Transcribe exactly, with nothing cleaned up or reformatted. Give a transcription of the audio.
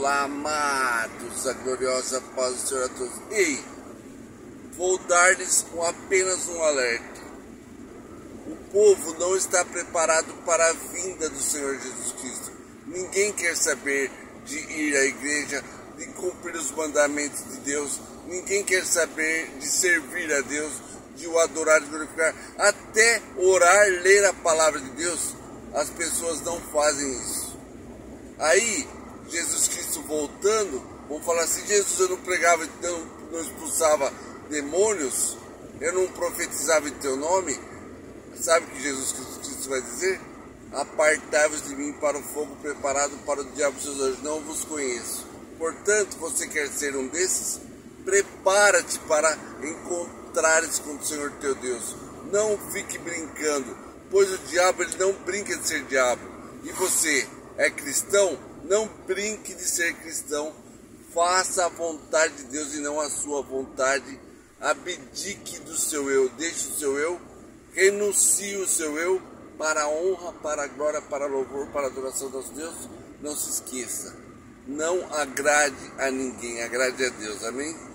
Olá, amados, a gloriosa paz do Senhor a todos. Ei, vou dar-lhes um, apenas um alerta. O povo não está preparado para a vinda do Senhor Jesus Cristo. Ninguém quer saber de ir à igreja, de cumprir os mandamentos de Deus. Ninguém quer saber de servir a Deus, de o adorar, de glorificar. Até orar, ler a palavra de Deus, as pessoas não fazem isso. Aí, Jesus Cristo voltando, vão falar assim: Jesus, eu não pregava, não, não expulsava demônios, eu não profetizava em teu nome. Sabe o que Jesus Cristo vai dizer? Apartai-vos de mim para o fogo preparado para o diabo e seus anjos, não vos conheço. Portanto, você quer ser um desses? Prepara-te para encontrares com o Senhor teu Deus. Não fique brincando, pois o diabo ele não brinca de ser diabo. E você é cristão? Não brinque de ser cristão. Faça a vontade de Deus e não a sua vontade. Abdique do seu eu, deixe o seu eu, renuncie o seu eu para a honra, para a glória, para a louvor, para a adoração dos Deus. Não se esqueça, não agrade a ninguém, agrade a Deus, amém?